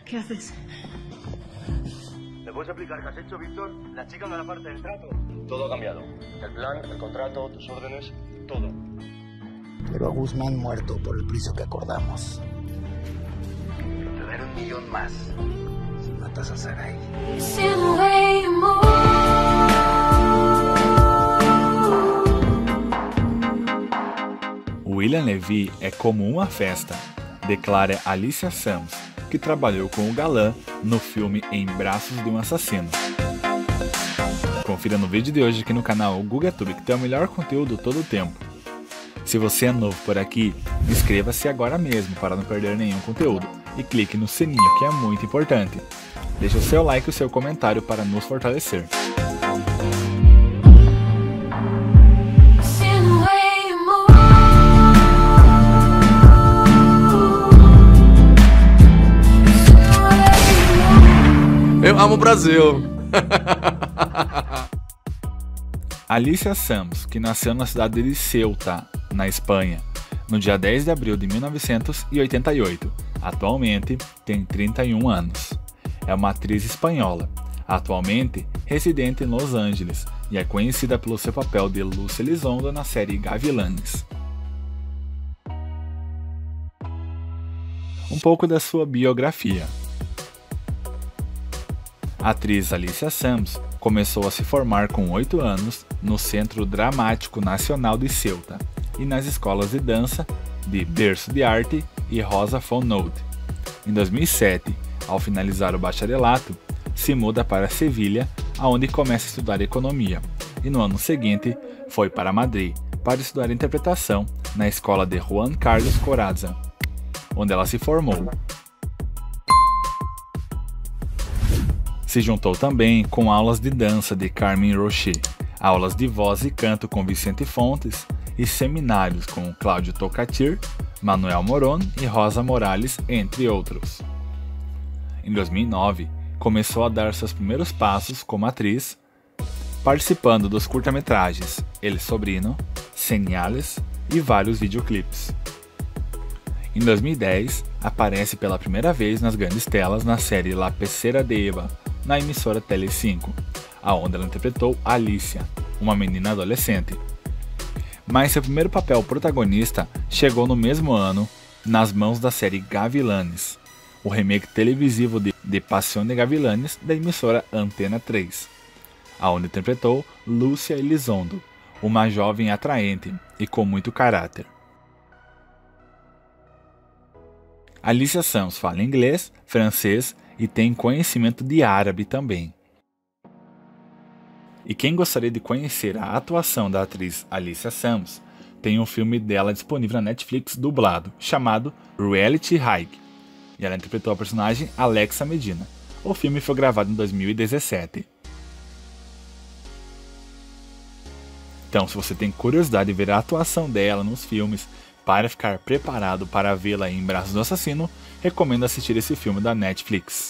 ¿Qué haces? ¿Me puedes explicar qué has hecho, Víctor? La chica me da parte del trato. Todo ha cambiado. El plan, el contrato, tus órdenes, todo. Pero a Guzmán muerto por el precio que acordamos. Te daré 1 millón más si matas a Sarai. William Levy é como uma festa, declara Alicia Sams, que trabalhou com o galã no filme Em Braços de um Assassino. Confira no vídeo de hoje aqui no canal GugaTube, que tem o melhor conteúdo todo o tempo. Se você é novo por aqui, inscreva-se agora mesmo para não perder nenhum conteúdo e clique no sininho, que é muito importante. Deixe o seu like e o seu comentário para nos fortalecer. Eu amo o Brasil! Alicia Sams, que nasceu na cidade de Ceuta, na Espanha, no dia 10 de abril de 1988. Atualmente tem 31 anos. É uma atriz espanhola, atualmente residente em Los Angeles, e é conhecida pelo seu papel de Lúcia Elizondo na série Gavilanes. Um pouco da sua biografia. A atriz Alicia Sams começou a se formar com 8 anos no Centro Dramático Nacional de Ceuta e nas escolas de dança de Berço de Arte e Rosa Font Note. Em 2007, ao finalizar o bacharelato, se muda para Sevilha, onde começa a estudar economia, e no ano seguinte foi para Madrid para estudar interpretação na escola de Juan Carlos Corazza, onde ela se formou. Se juntou também com aulas de dança de Carmen Rocher, aulas de voz e canto com Vicente Fontes e seminários com Cláudio Tocatir, Manuel Moron e Rosa Morales, entre outros. Em 2009, começou a dar seus primeiros passos como atriz, participando dos curta-metragens El Sobrino, Señales e vários videoclipes. Em 2010, aparece pela primeira vez nas grandes telas na série La Pecera de Eva, na emissora Tele5, aonde ela interpretou Alicia, uma menina adolescente. Mas seu primeiro papel protagonista chegou no mesmo ano, nas mãos da série Gavilanes, o remake televisivo de Pasión de Gavilanes da emissora Antena 3, aonde interpretou Lúcia Elizondo, uma jovem atraente e com muito caráter. Alicia Sams fala inglês, francês e tem conhecimento de árabe também. E quem gostaria de conhecer a atuação da atriz Alicia Sams, tem um filme dela disponível na Netflix dublado, chamado Reality High, e ela interpretou a personagem Alexa Medina. O filme foi gravado em 2017. Então, se você tem curiosidade de ver a atuação dela nos filmes, para ficar preparado para vê-la em Braços do Assassino, recomendo assistir esse filme da Netflix.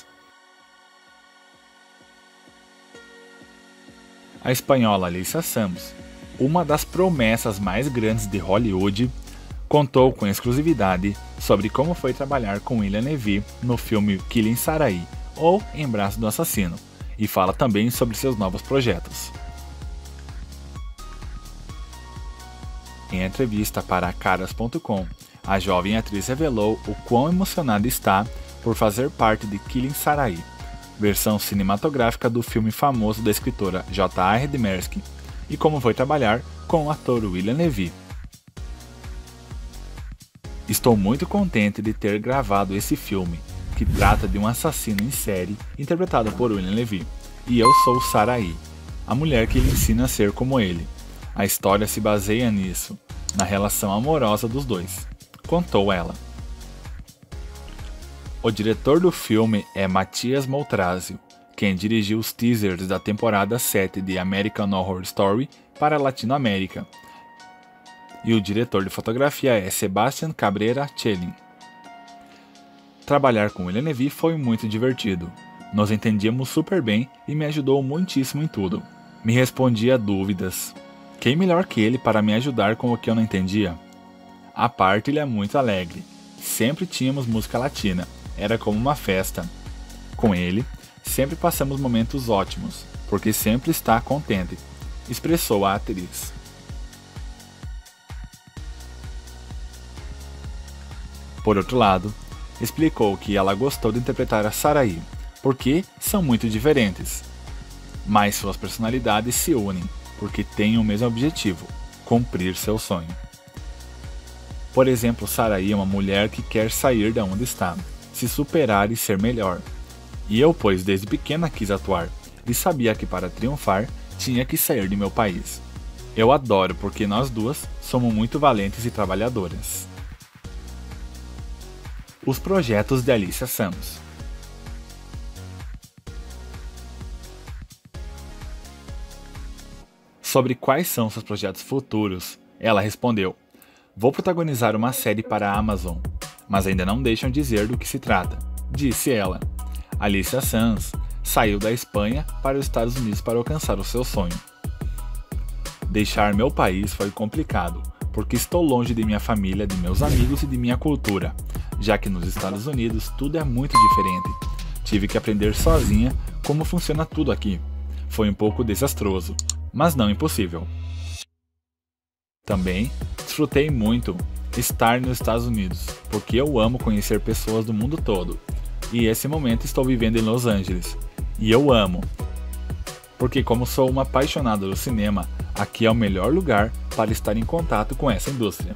A espanhola Alicia Sams, uma das promessas mais grandes de Hollywood, contou com exclusividade sobre como foi trabalhar com William Levy no filme Killing Sarai, ou Em Braços do Assassino, e fala também sobre seus novos projetos. Em entrevista para Caras.com, a jovem atriz revelou o quão emocionada está por fazer parte de Killing Sarai, versão cinematográfica do filme famoso da escritora J.R. Dmersky, e como foi trabalhar com o ator William Levy. Estou muito contente de ter gravado esse filme, que trata de um assassino em série interpretado por William Levy, e eu sou Sarai, a mulher que lhe ensina a ser como ele. A história se baseia nisso, na relação amorosa dos dois, contou ela. O diretor do filme é Matias Moltrazio, quem dirigiu os teasers da temporada 7 de American Horror Story para a Latinoamérica. E o diretor de fotografia é Sebastián Cabrera Chelin. Trabalhar com William Levy foi muito divertido. Nos entendíamos super bem e me ajudou muitíssimo em tudo. Me respondia a dúvidas. Quem melhor que ele para me ajudar com o que eu não entendia? À parte, ele é muito alegre. Sempre tínhamos música latina. Era como uma festa. Com ele, sempre passamos momentos ótimos, porque sempre está contente, expressou a atriz. Por outro lado, explicou que ela gostou de interpretar a Saraí, porque são muito diferentes, mas suas personalidades se unem, porque têm o mesmo objetivo, cumprir seu sonho. Por exemplo, Saraí é uma mulher que quer sair de onde está, se superar e ser melhor. E eu, pois, desde pequena quis atuar, e sabia que para triunfar, tinha que sair de meu país. Eu adoro porque nós duas somos muito valentes e trabalhadoras. Os projetos de Alicia Santos. Sobre quais são seus projetos futuros, ela respondeu: "Vou protagonizar uma série para a Amazon, mas ainda não deixam dizer do que se trata", disse ela. Alicia Sanz saiu da Espanha para os Estados Unidos para alcançar o seu sonho. "Deixar meu país foi complicado, porque estou longe de minha família, de meus amigos e de minha cultura, já que nos Estados Unidos tudo é muito diferente. Tive que aprender sozinha como funciona tudo aqui. Foi um pouco desastroso, mas não impossível. Também desfrutei muito estar nos Estados Unidos, porque eu amo conhecer pessoas do mundo todo. E esse momento estou vivendo em Los Angeles. E eu amo, porque como sou uma apaixonada do cinema, aqui é o melhor lugar para estar em contato com essa indústria."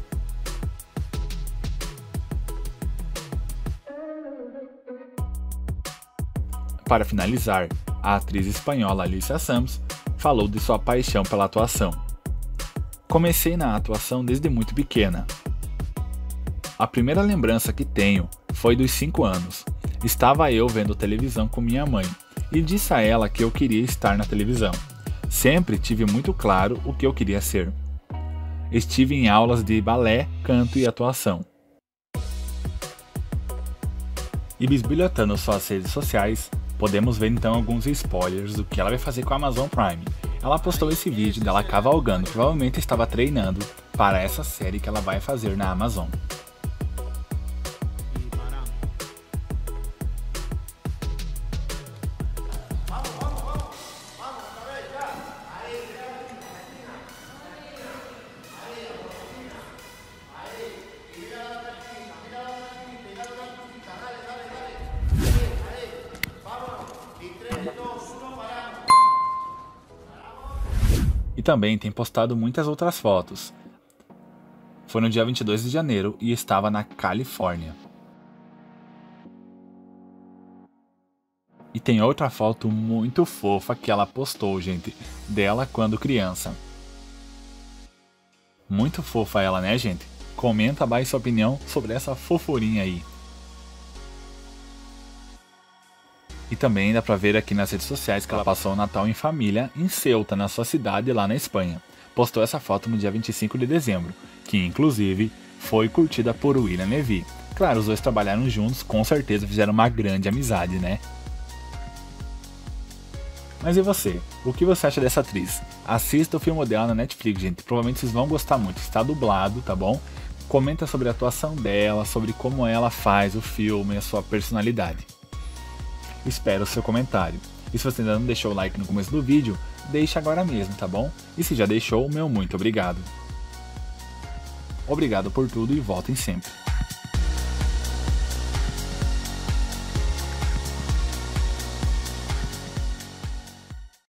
Para finalizar, a atriz espanhola Alicia Sanz falou de sua paixão pela atuação. "Comecei na atuação desde muito pequena. A primeira lembrança que tenho foi dos 5 anos. Estava eu vendo televisão com minha mãe e disse a ela que eu queria estar na televisão. Sempre tive muito claro o que eu queria ser. Estive em aulas de balé, canto e atuação." E bisbilhotando suas redes sociais, podemos ver então alguns spoilers do que ela vai fazer com a Amazon Prime. Ela postou esse vídeo dela cavalgando, provavelmente estava treinando para essa série que ela vai fazer na Amazon. E também tem postado muitas outras fotos. Foi no dia 22 de janeiro e estava na Califórnia. E tem outra foto muito fofa que ela postou, gente, dela quando criança. Muito fofa ela, né, gente? Comenta abaixo sua opinião sobre essa fofurinha aí. E também dá pra ver aqui nas redes sociais que ela passou o Natal em família em Ceuta, na sua cidade lá na Espanha. Postou essa foto no dia 25 de dezembro, que inclusive foi curtida por William Levy. Claro, os dois trabalharam juntos, com certeza fizeram uma grande amizade, né? Mas e você? O que você acha dessa atriz? Assista o filme dela na Netflix, gente. Provavelmente vocês vão gostar muito. Está dublado, tá bom? Comenta sobre a atuação dela, sobre como ela faz o filme e a sua personalidade. Espero o seu comentário. E se você ainda não deixou o like no começo do vídeo, deixa agora mesmo, tá bom? E se já deixou, meu muito obrigado. Obrigado por tudo e voltem sempre.